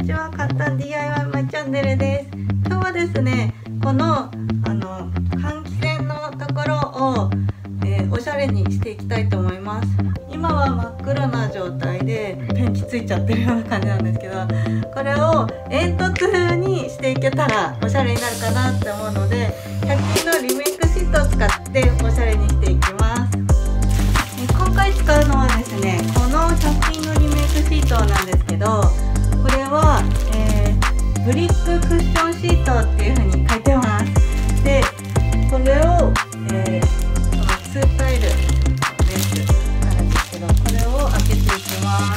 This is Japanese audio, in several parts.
にちは。簡単 DIY マイチャンネルです。今日はですね、この換気扇のところを、おしゃれにしていきたいと思います。今は真っ黒な状態でペンキついちゃってるような感じなんですけど、これを煙突風にしていけたらおしゃれになるかなって思うので、100均のリメイクシートを使っておしゃれにしていきます。今回使うのはですね、この100均のリメイクシートなんですけど、これは、ブリッククッションシートっていう風に書いてます。で、これを、2タイルですなんですけど、これを開けていきます。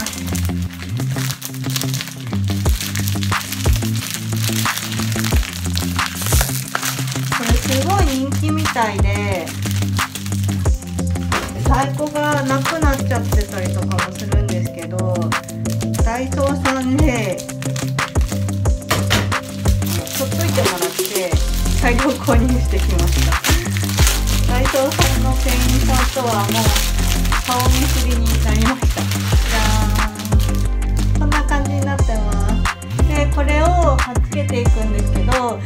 これすごい人気みたいで、在庫がなくなっちゃってたりとかもするんですけど、ダイソーさんで取っといてもらって大量購入してきました。ダイソーさんの店員さんとはもう顔見知りになりました。じゃーん、こんな感じになってます。で、これを貼っつけていくんですけど、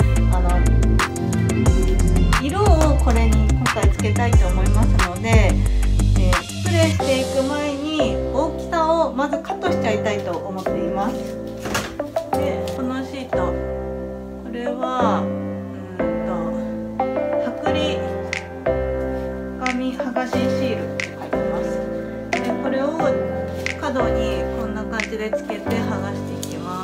色をこれに今回つけたいと思いますので、スプレーしていく前に大きさをまずカットしちゃいたいと思っています。で、このシート、これは剥離紙剥がしシールって書いてます。で、これを角にこんな感じでつけて剥がしていきます。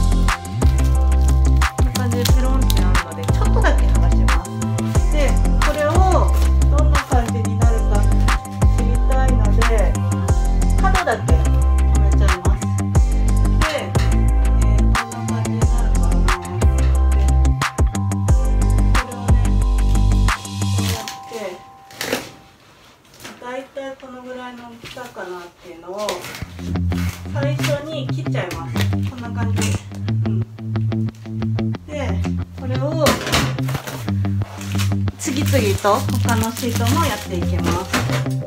こんな感じでペロンってなるので、ちょっとだけ剥がします。で、これをどんな感じになるか知りたいので、角だけ止めちゃいます。で、こんな感じになるかなって。これをね、こうやってだいたいこのぐらいの大きさかなっていうのを最初に切っちゃいます。こんな感じ。で、これを次々と他のシートもやっていきます。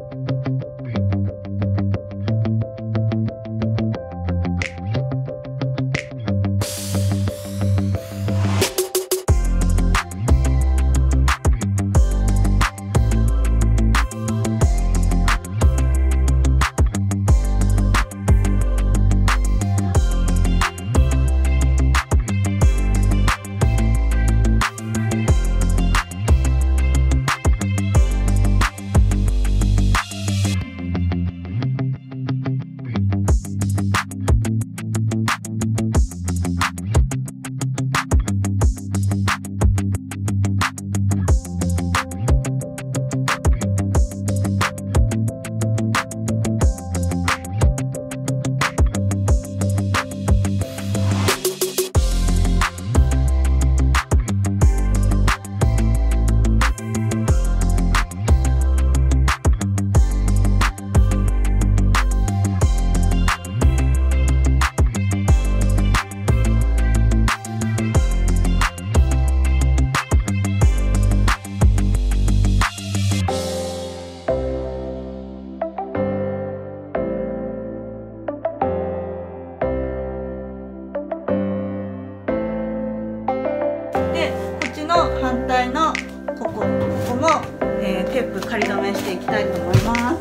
反対のここも、テープ仮止めしていきたいと思います。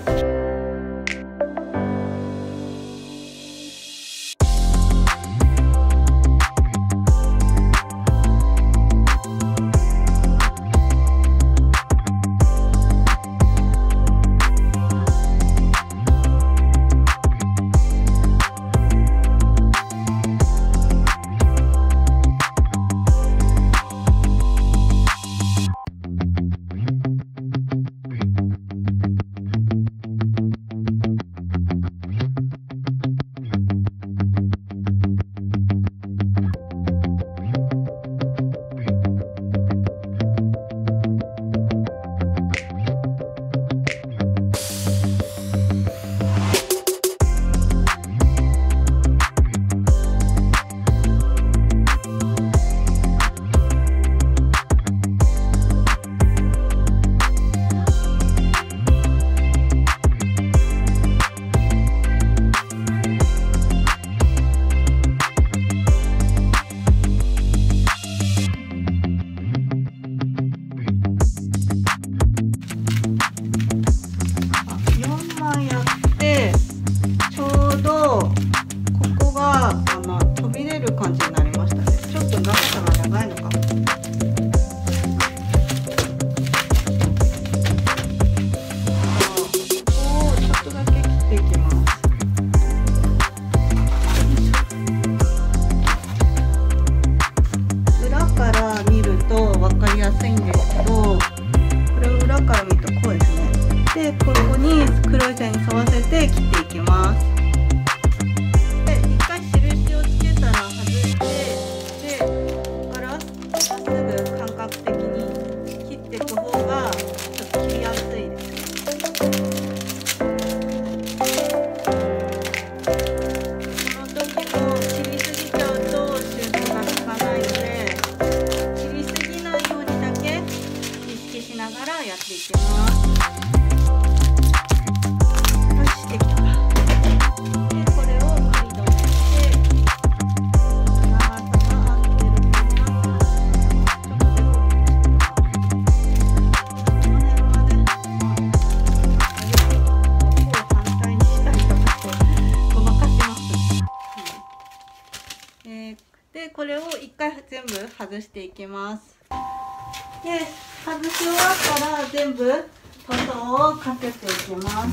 でこれを一回全部外していきます。で外し終わったら全部塗装をかけていきます。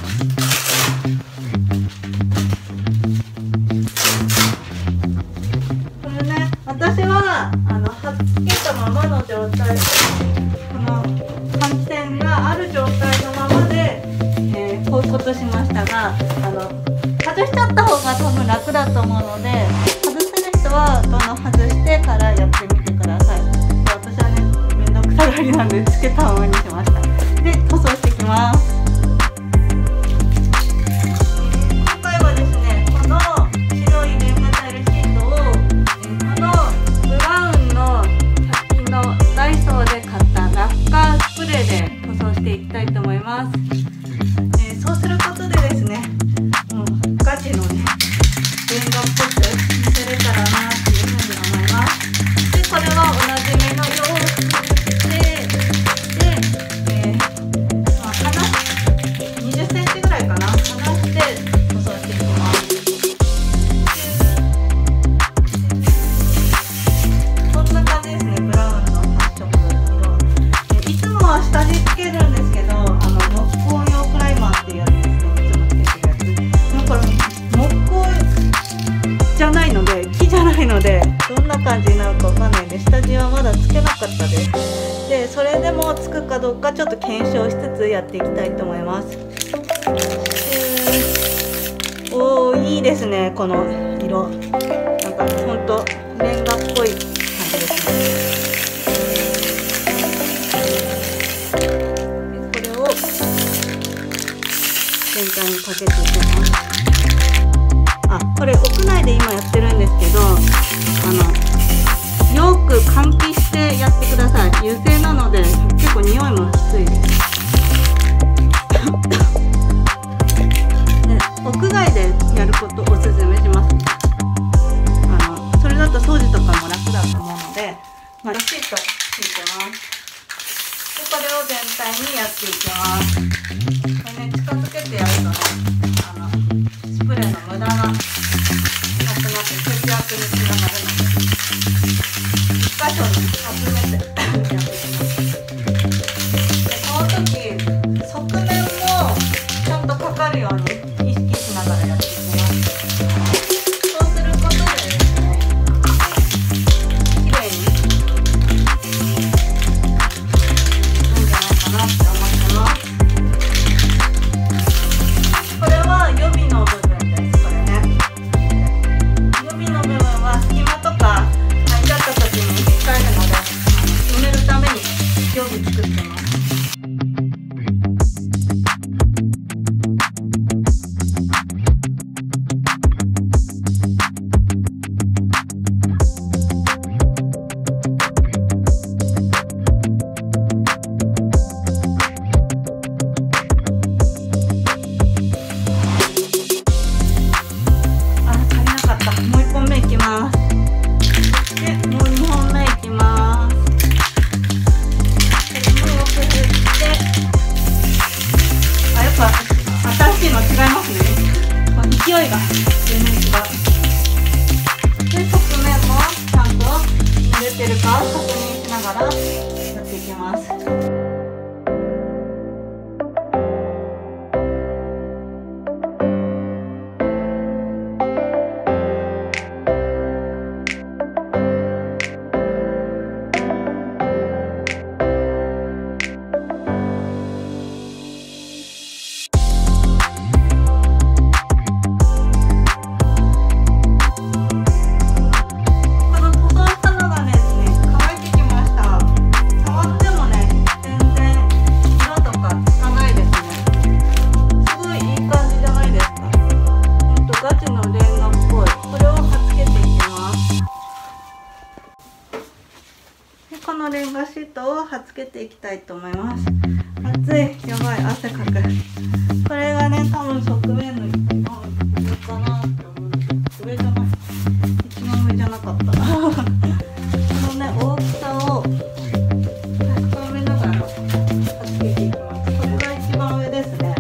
これね、私は貼っつけたままの状態、この換気扇がある状態のままで、こういうことしましたが、外しちゃった方が多分楽だと思うので、外せる人はどんどん外してからやってみてください。私はね、めんどくさがりなんでつけたままにしました。で塗装していきます。今回はですね、この白いレンガタイルシートをこのブラウンの100均のダイソーで買ったラッカースプレーで塗装していきたいと思います。そうすることでですね、ガチのねレンガっぽく見せれたらなっていうふうに思います。でこれは同じ目の色をしてで、20センチぐらいかな、離して塗装していきます。こんな感じですね、ブラウンの発色色。いつもは下地つけるんですけど、木工用プライマーっていうやつですね、いつもつけてるやつ。でもこれ木工じゃないので、木じゃないので、どんな感じになるかわかんないんで、下地はまだつけなかったです。でそれでもつくかどうかちょっと検証しつつやっていきたいと思います。おー、いいですね、この色。なんかほんとレンガっぽい感じですね。でこれを全体にかけていきます。これ屋内で今やってるんですけど、よく換気してやってください。油性なので結構匂いもきついです。で屋外でやることをおすすめします。それだと掃除とかも楽だと思うので、シートついてます。でこれを全体にやっていきます。これね、近づけてやるとね、スプレーの無駄がなくなって節約につながるので、1箇所に集めてやっていきます。でこの時側面もちゃんとかかるように意識しながらやっていきます。そうすることでですね、きれいにいいんじゃないかなって思ってます。これは予備の部分です。これね、予備の部分は隙間とか空いちゃった時に使えるので、埋めるために予備作ってます。勢いが全然違う。で側面もちゃんと濡れてるか確認しながらやっていきます。このレンガシートを貼っつけていきたいと思います。暑い、やばい、汗かく。これがね、多分側面の一番上かなって思うんですけど、上じゃない、一番上じゃなかった。このね、大きさを高めながら貼っつけていきます。これが一番上ですね。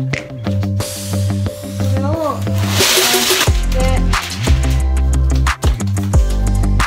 これをこうやって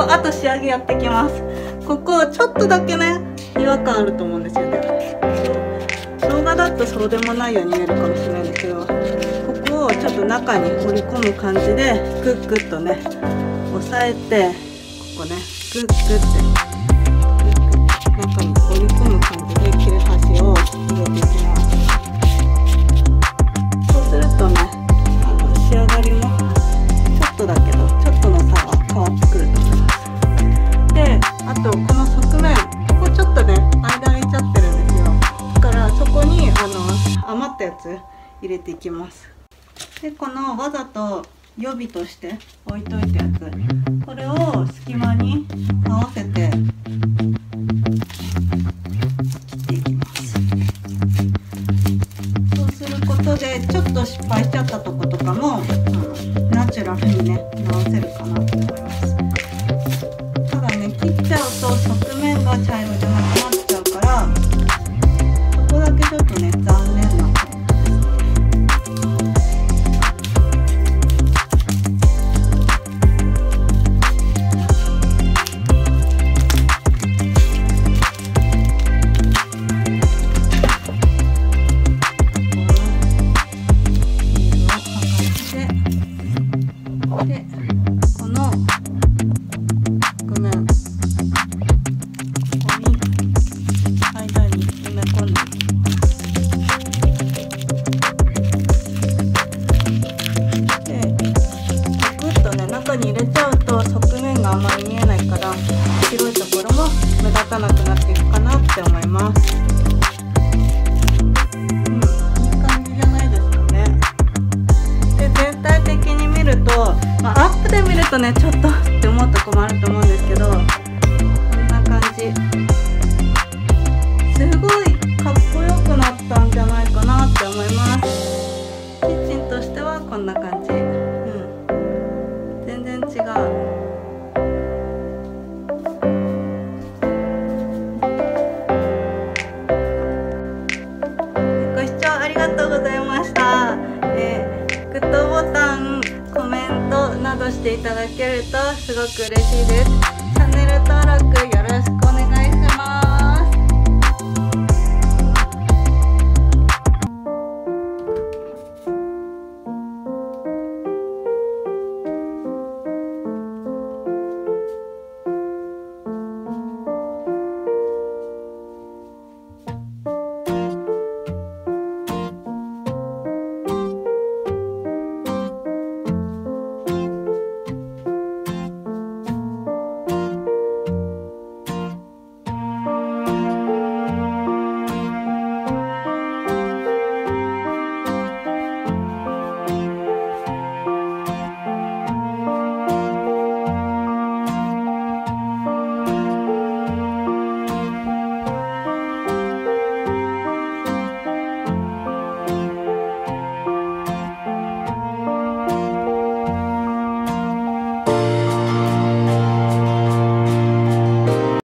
あと仕上げやってきます。ここちょっとだけね違和感あると思うんですよね。生姜だとそうでもないように見えるかもしれないんですけど、ここをちょっと中に折り込む感じでグッグッとね押さえて、ここねグッグッて中に折り込む感じで切れ端を入れていきます。そうするとね仕上がりもちょっとだけどちょっとの差が変わってくると思います。であとこの側面、ここちょっとね間空いちゃってるんですよ。だからそこに余ったやつ入れていきます。でこのわざと予備として置いといたやつ、これを隙間に合わせて切っていきます。そうすることでちょっと失敗しちゃったとことかもナチュラルにね直せるかなと思います。ただね切っちゃうと側面が茶色じゃなくなっちゃうから、そこだけちょっとね残念な。に入れちゃうと側面があまり見えないから、白いところも目立たなくなっていくかなって思います。いい感じじゃないですかね。で全体的に見ると、アップで見るとねちょっとって思うとこもあると思うんですけど、こんな感じ。すごいかっこよくなったんじゃないかなって思います。キッチンとしてはこんな感じ。全然違う。ご視聴ありがとうございました。グッドボタン、コメントなどしていただけるとすごく嬉しいです。チャンネル登録よろしくお願いします。